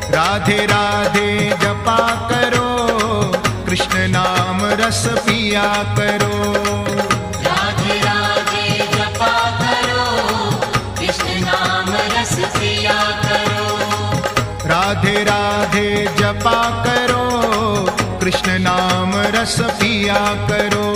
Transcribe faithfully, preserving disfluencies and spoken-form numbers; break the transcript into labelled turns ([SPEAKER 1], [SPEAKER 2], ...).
[SPEAKER 1] राधे राधे जपा करो, कृष्ण नाम रस पिया करो।
[SPEAKER 2] राधे राधे जपा करो, कृष्ण नाम रस पिया करो।
[SPEAKER 1] राधे राधे जपा करो, कृष्ण नाम रस पिया करो।